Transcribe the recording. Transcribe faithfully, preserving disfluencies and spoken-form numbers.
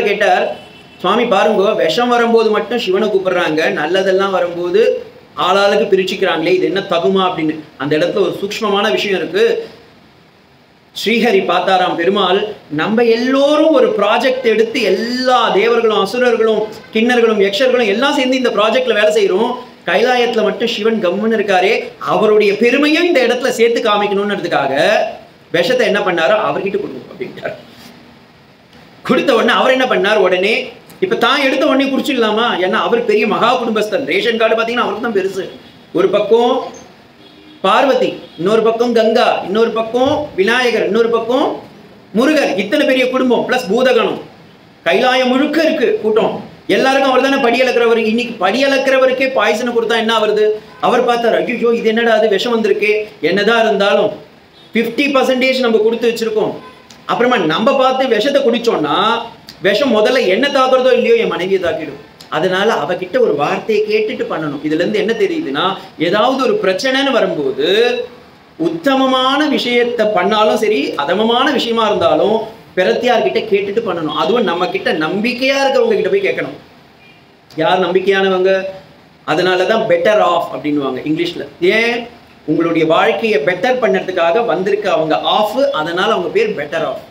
கேட்டார், சுவாமி பாருங்க, விஷம் வரும்போது மட்டும் சிவனை கூப்பிடுறாங்க, நல்லதெல்லாம் வரும்போது ஆளாளுக்கு பிரிச்சுக்கிறாங்களே, இது என்ன தகுமா அப்படின்னு. அந்த இடத்துல ஒரு சூக்ஷ்மமான விஷயம் இருக்கு. ஸ்ரீஹரி பார்த்தாராம், பெருமாள் நம்ம எல்லோரும் ஒரு ப்ராஜெக்ட் எடுத்து எல்லா தேவர்களும் அசுரர்களும் கிண்ணர்களும் யக்ஷர்களும் எல்லாம் சேர்ந்து இந்த ப்ராஜெக்ட்ல வேலை செய்யறோம், கைலாயத்துல மட்டும் சிவன் கம்முன்னு இருக்காரே, அவருடைய பெருமையும் இந்த இடத்துல சேர்த்து காமிக்கணும்ன்றதுக்காக விஷத்தை என்ன பண்ணாரோ அவர்கிட்ட கொடுக்கும் அப்படின்ட்டார். கொடுத்த உடனே அவர் என்ன பண்ணார், உடனே இப்ப தான் எடுத்த உடனே குடிச்சிடலாமா, ஏன்னா அவர் பெரிய மகா குடும்பஸ்தன். ரேஷன் கார்டு பாத்தீங்கன்னா அவருக்கு தான் பெருசு. ஒரு பக்கம் பார்வதி, இன்னொரு பக்கம் கங்கா, இன்னொரு பக்கம் விநாயகர், இன்னொரு பக்கம் முருகர், இத்தனை பெரிய குடும்பம் பிளஸ் பூதகணம், கைலாயம் முழுக்க இருக்கு கூட்டம். எல்லாருக்கும் அவர் தானே படியளக்கிறவர். இன்னைக்கு படியளக்கிறவருக்கே பாய்சனை கொடுத்தா என்ன வருது? அவர் பார்த்தார், ஐயோ இது என்னடா அது விஷம் வந்திருக்கு. என்னதான் இருந்தாலும் பிப்டி பர்சன்டேஜ் நம்ம கொடுத்து வச்சிருக்கோம். அப்புறமா நம்ம பார்த்து விஷத்தை குடிச்சோம்னா விஷம் முதல்ல என்ன தாக்குறதோ இல்லையோ என் மனைவியை தாக்கிடும். அதனால அவகிட்ட ஒரு வார்த்தையை கேட்டுட்டு பண்ணணும். இதுல இருந்து என்ன தெரியுதுன்னா, ஏதாவது ஒரு பிரச்சனைன்னு வரும்போது உத்தமமான விஷயத்தை பண்ணாலும் சரி, அதமமான விஷயமா இருந்தாலும் பிரத்தியார்கிட்ட கேட்டுட்டு பண்ணணும். அதுவும் நம்ம கிட்ட நம்பிக்கையா இருக்கிறவங்க கிட்ட போய் கேட்கணும். யார் நம்பிக்கையானவங்க? அதனாலதான் பெட்டர் ஆஃப் அப்படின்னுவாங்க இங்கிலீஷ்ல. ஏன்? உங்களுடைய வாழ்க்கையை பெட்டர் பண்ணறதுக்காக வந்திருக்க அவங்க ஆஃப், அதனால அவங்க பேர் பெட்டர் ஆஃப்.